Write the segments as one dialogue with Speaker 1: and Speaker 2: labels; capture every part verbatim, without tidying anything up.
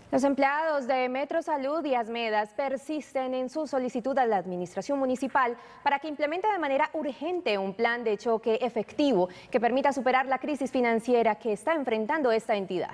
Speaker 1: Los empleados de Metro Salud y Asmedas persisten en su solicitud a la administración municipal para que implemente de manera urgente un plan de choque efectivo que permita superar la crisis financiera que está enfrentando esta entidad.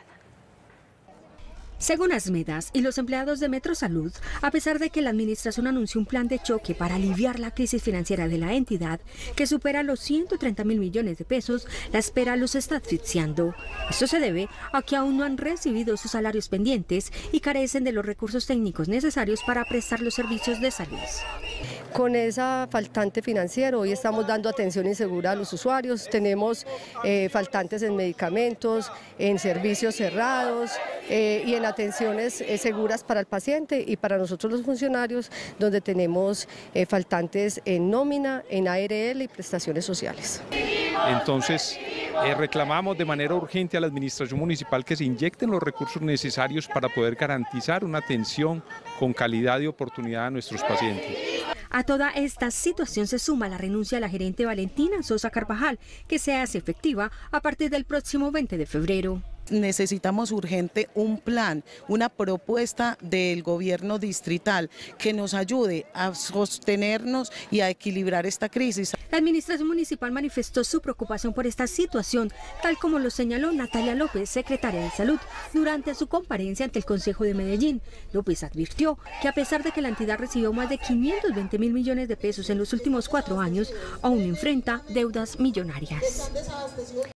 Speaker 2: Según Asmedas y los empleados de Metro Salud, a pesar de que la administración anunció un plan de choque para aliviar la crisis financiera de la entidad, que supera los ciento treinta mil millones de pesos, la espera los está asfixiando. Esto se debe a que aún no han recibido sus salarios pendientes y carecen de los recursos técnicos necesarios para prestar los servicios de salud.
Speaker 3: Con esa faltante financiero, hoy estamos dando atención insegura a los usuarios, tenemos eh, faltantes en medicamentos, en servicios cerrados eh, y en atenciones eh, seguras para el paciente y para nosotros los funcionarios, donde tenemos eh, faltantes en nómina, en A R L y prestaciones sociales.
Speaker 4: Entonces, eh, reclamamos de manera urgente a la administración municipal que se inyecten los recursos necesarios para poder garantizar una atención con calidad y oportunidad a nuestros pacientes.
Speaker 2: A toda esta situación se suma la renuncia de la gerente Valentina Sosa Carvajal, que se hace efectiva a partir del próximo veinte de febrero.
Speaker 5: Necesitamos urgente un plan, una propuesta del gobierno distrital que nos ayude a sostenernos y a equilibrar esta crisis.
Speaker 2: La administración municipal manifestó su preocupación por esta situación, tal como lo señaló Natalia López, secretaria de Salud, durante su comparecencia ante el Consejo de Medellín. López advirtió que a pesar de que la entidad recibió más de quinientos veinte mil millones de pesos en los últimos cuatro años, aún enfrenta deudas millonarias.